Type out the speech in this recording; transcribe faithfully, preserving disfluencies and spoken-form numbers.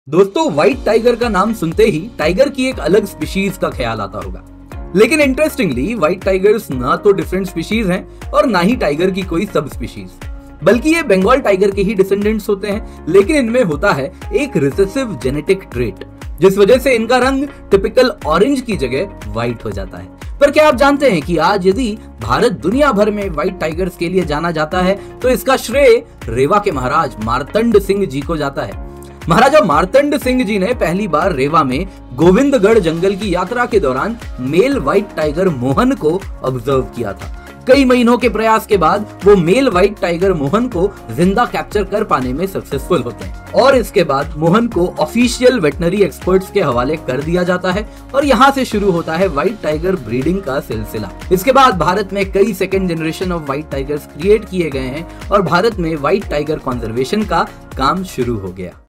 दोस्तों, white tiger का नाम सुनते ही टाइगर की एक अलग स्पीशीज का ख्याल आता होगा। लेकिन इंटरेस्टिंगली व्हाइट टाइगर्स ना तो डिफरेंट स्पीशीज हैं और ना ही टाइगर की कोई सब स्पीशीज, बल्कि ये बंगाल टाइगर के ही डिसेंडेंट्स होते हैं। लेकिन इनमें होता है एक रिसेसिव जेनेटिक ट्रेट, जिस वजह से इनका रंग टिपिकल ऑरेंज की जगह व्हाइट हो जाता है। पर क्या आप जानते हैं कि आज यदि भारत दुनिया भर में व्हाइट टाइगर्स के लिए जाना जाता है तो इसका श्रेय रेवा के महाराज मार्तंड सिंह जी को जाता है। महाराजा मार्तंड सिंह जी ने पहली बार रेवा में गोविंदगढ़ जंगल की यात्रा के दौरान मेल व्हाइट टाइगर मोहन को ऑब्जर्व किया था। कई महीनों के प्रयास के बाद वो मेल व्हाइट टाइगर मोहन को जिंदा कैप्चर कर पाने में सक्सेसफुल होते हैं और इसके बाद मोहन को ऑफिशियल वेटनरी एक्सपर्ट्स के हवाले कर दिया जाता है और यहाँ से शुरू होता है व्हाइट टाइगर ब्रीडिंग का सिलसिला। इसके बाद भारत में कई second generation of white tigers create किए गए हैं और भारत में व्हाइट टाइगर कंजर्वेशन का काम शुरू हो गया।